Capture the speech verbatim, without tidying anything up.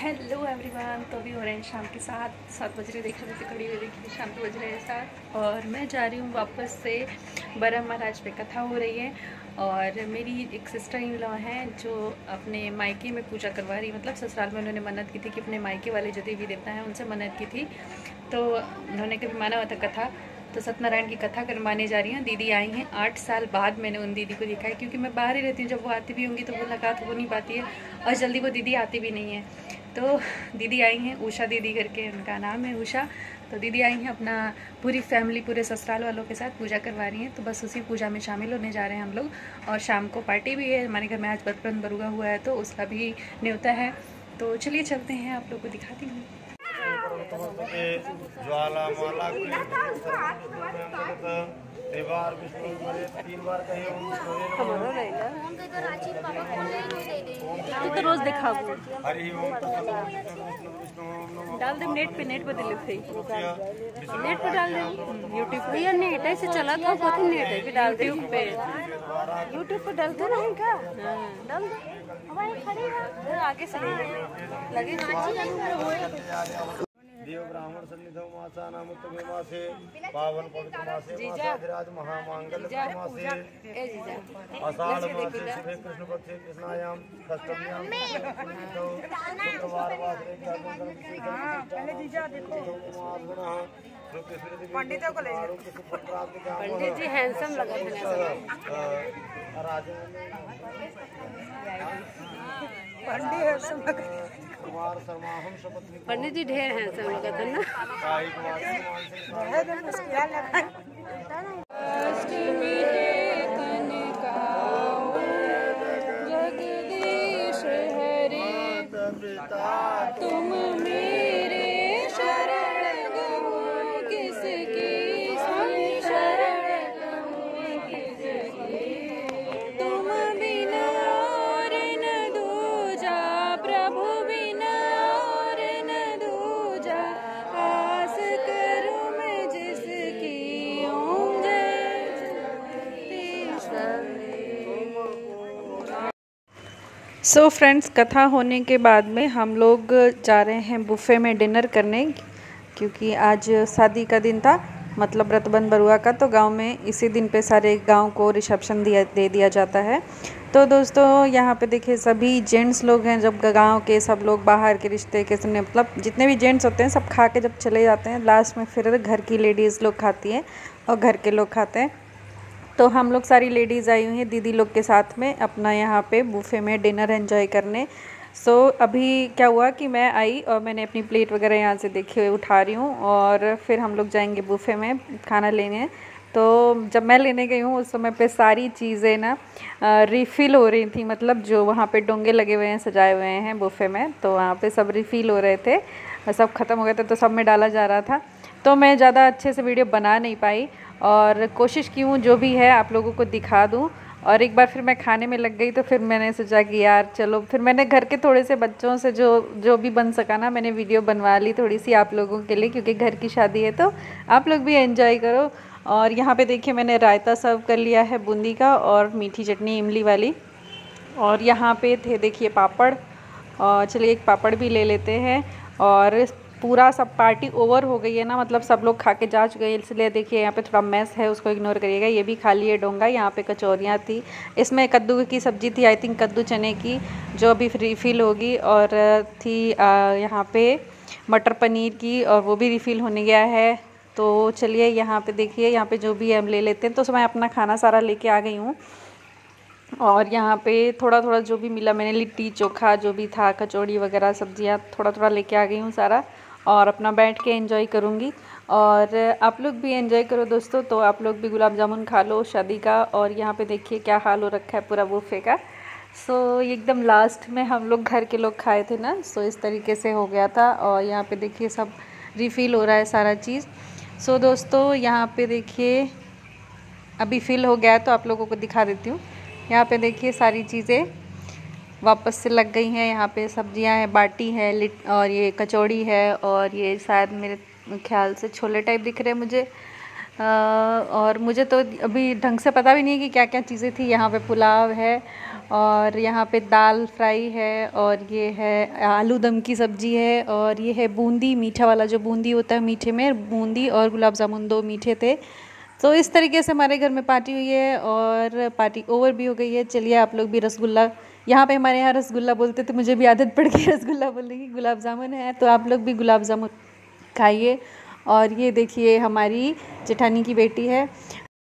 Hello everyone. तो अभी हो रहे हैं शाम के सात सात बज रहे, देखा देते घड़ी हुई देखी शाम के बज रहे हैं सात और मैं जा रही हूँ वापस से। बरहम महाराज पे कथा हो रही है और मेरी एक सिस्टर इन लॉ हैं जो अपने मायके में पूजा करवा रही, मतलब ससुराल में उन्होंने मन्नत की थी कि अपने मायके वाले जो देवी देवता हैं उनसे मन्नत की थी, तो उन्होंने कभी माना हुआ था कथा, तो सत्यनारायण की कथा करवाने जा रही हैं। दीदी आई हैं, आठ साल बाद मैंने उन दीदी को देखा है, क्योंकि मैं बाहर ही रहती हूँ, जब वो आती भी होंगी तो मुलाकात हो नहीं पाती है और जल्दी वो दीदी आती भी नहीं है। तो दीदी आई हैं, उषा दीदी करके उनका नाम है, उषा। तो दीदी आई हैं अपना पूरी फैमिली, पूरे ससुराल वालों के साथ पूजा करवा रही हैं, तो बस उसी पूजा में शामिल होने जा रहे हैं हम लोग। और शाम को पार्टी भी है हमारे घर में, आज बचपन बरुआ हुआ है तो उसका भी न्योता है। तो चलिए चलते हैं, आप लोग को दिखाती हूँ। ज्वाला माला बार तीन बार कहीं तो रोज देखा हरि ओम डाल दे नेट पे, नेट पे दिले थे नेट पे डाल दे यूट्यूब पे। यार नेट ऐसे चला था, कौन नेट है कि डाल दे यूट्यूब पे, यूट्यूब पे डालते नहीं का डाल दे। हमारे खड़ी है आगे से लगे देव ब्राह्मण सन्निधौ मासा नाम उत्तमे मासे पावन पवित्र मासे मासाधिराज महामांगल्य मासे आषाढ़ मासे शिवे कृष्ण पक्षे कृष्णायाम षष्ठम्याम शुक्रवार वासरे पहले जीजा देखो पंडितों को ले पंडित जी हैंडसम लगा पंडित हैंडसम लगा पंडित जी ढेर हैंडसम लगा था ना। जगदीश हरे तुम मेरे शरण गो, किसकी शरण गो किसकी, तुम बिना और न दूजा प्रभु बिना और न दूजा, आस करूं मैं जिसकी ओम सो फ्रेंड्स, कथा होने के बाद में हम लोग जा रहे हैं बुफे में डिनर करने, क्योंकि आज शादी का दिन था, मतलब व्रतबंध बरुआ का। तो गांव में इसी दिन पे सारे गांव को रिसेप्शन दिया दे दिया जाता है। तो दोस्तों यहाँ पे देखिए सभी जेंट्स लोग हैं, जब गांव के सब लोग बाहर के रिश्ते के सुनने, मतलब जितने भी जेंट्स होते हैं सब खा के जब चले जाते हैं, लास्ट में फिर घर की लेडीज़ लोग खाती हैं और घर के लोग खाते हैं। तो हम लोग सारी लेडीज़ आई हुई हैं दीदी लोग के साथ में अपना यहाँ पे बुफे में डिनर एंजॉय करने। सो so, अभी क्या हुआ कि मैं आई और मैंने अपनी प्लेट वगैरह यहाँ से देखिए उठा रही हूँ और फिर हम लोग जाएंगे बुफे में खाना लेने। तो जब मैं लेने गई हूँ उस समय पे सारी चीज़ें ना रिफ़िल हो रही थी, मतलब जो वहाँ पे डोंगे लगे हुए हैं सजाए हुए हैं बुफे में, तो वहाँ पे सब रिफ़िल हो रहे थे, सब ख़त्म हो गए थे तो सब में डाला जा रहा था। तो मैं ज़्यादा अच्छे से वीडियो बना नहीं पाई और कोशिश की हूँ जो भी है आप लोगों को दिखा दूँ। और एक बार फिर मैं खाने में लग गई तो फिर मैंने सोचा कि यार चलो, फिर मैंने घर के थोड़े से बच्चों से जो जो भी बन सका ना मैंने वीडियो बनवा ली थोड़ी सी आप लोगों के लिए, क्योंकि घर की शादी है तो आप लोग भी एंजॉय करो। और यहाँ पे देखिए मैंने रायता सर्व कर लिया है बूंदी का और मीठी चटनी इमली वाली, और यहाँ पे थे देखिए पापड़, और चलिए एक पापड़ भी ले लेते हैं। और पूरा सब पार्टी ओवर हो गई है ना, मतलब सब लोग खा के जा चुके हैं, इसलिए देखिए यहाँ पे थोड़ा मैस है, उसको इग्नोर करिएगा। ये भी खा लिए डोंगा। यहाँ पे कचौरियाँ थी, इसमें कद्दू की सब्ज़ी थी, आई थिंक कद्दू चने की, जो अभी रिफ़िल होगी, और थी यहाँ पे मटर पनीर की, और वो भी रिफ़िल होने गया है। तो चलिए यहाँ पे देखिए, यहाँ पे जो भी हम ले लेते हैं। तो मैं अपना खाना सारा लेके आ गई हूँ और यहाँ पे थोड़ा थोड़ा जो भी मिला मैंने, लिट्टी चोखा जो भी था, कचौड़ी वगैरह सब्जियाँ थोड़ा थोड़ा लेके आ गई हूँ सारा, और अपना बैठ के एंजॉय करूँगी। और आप लोग भी एंजॉय करो दोस्तों। तो आप लोग भी गुलाब जामुन खा लो शादी का। और यहाँ पे देखिए क्या हाल हो रखा है पूरा बुफे का। सो एकदम लास्ट में हम लोग घर के लोग खाए थे ना, सो इस तरीके से हो गया था। और यहाँ पे देखिए सब रिफ़िल हो रहा है सारा चीज़। सो दोस्तों यहाँ पे देखिए अभी फिल हो गया है तो आप लोगों को दिखा देती हूँ। यहाँ पे देखिए सारी चीज़ें वापस से लग गई हैं। यहाँ पे सब्जियां हैं, बाटी है, लिट और ये कचौड़ी है, और ये शायद मेरे ख्याल से छोले टाइप दिख रहे हैं मुझे। और मुझे तो अभी ढंग से पता भी नहीं है कि क्या क्या चीज़ें थी। यहाँ पे पुलाव है और यहाँ पे दाल फ्राई है, और ये है आलू दम की सब्ज़ी है, और ये है बूंदी, मीठा वाला जो बूंदी होता है, मीठे में बूंदी और गुलाब जामुन दो मीठे थे। तो इस तरीके से हमारे घर में पार्टी हुई है और पार्टी ओवर भी हो गई है। चलिए आप लोग भी रसगुल्ला, यहाँ पे हमारे यहाँ रसगुल्ला बोलते थे, मुझे भी आदत पड़ गई रसगुल्ला बोलने की। गुलाब जामुन है तो आप लोग भी गुलाब जामुन खाइए। और ये देखिए हमारी जेठानी की बेटी है,